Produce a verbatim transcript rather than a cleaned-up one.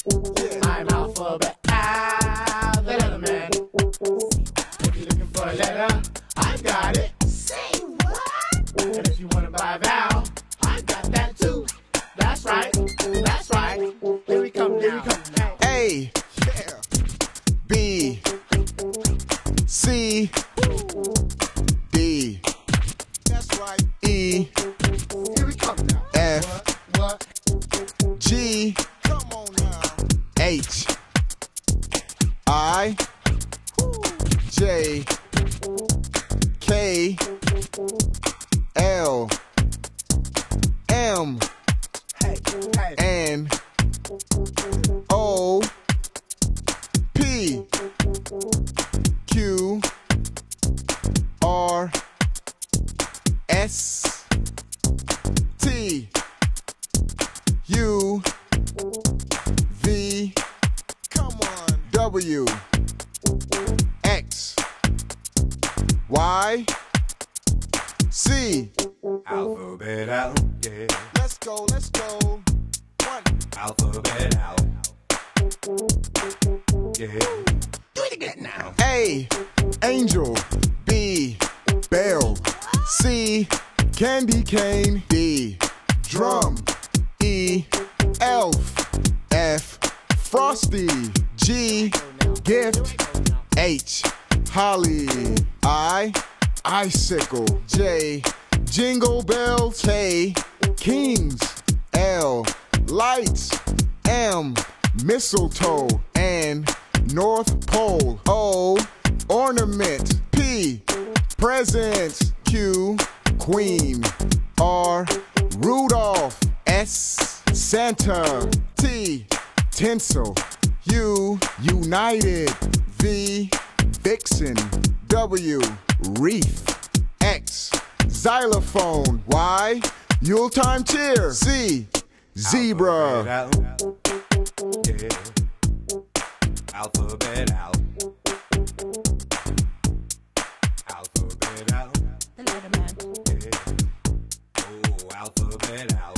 I'm alphabet Al, the letter man. If you're looking for a letter, I got it. Say what? And if you want to buy a vowel, I got that too. That's right, that's right. Here we come, here we come now. A, B, C, D. That's right. E, Here we come now. F, What? What? G, Come on now. H, I, J, K, L, M, Hey, hey. N, O, P, Q, R, S, T, U, V, Come on. W, X, Y, C. Alphabet out, yeah. Let's go, let's go. One. Alphabet out. Yeah. Do it again now. A, Angel. B, Bell. C, Candy Cane. D, Drum. E, Elf. F, Frosty. G, Gift. H, Holly. I, Icicle. J, Jingle Bells. K, Kings. L, Lights. M, Mistletoe. N, North Pole. O, Ornament. P, Presents. Q, Queen. R, Rudolph. S, Santa. T, Tinsel. U, United. V, Vixen. W, Wreath. X, Xylophone. Y, Yuletime Cheer. Z, Zebra. Alphabet out. Yeah. Alphabet out. Alphabet out. The letter man. Yeah. Oh, alphabet out.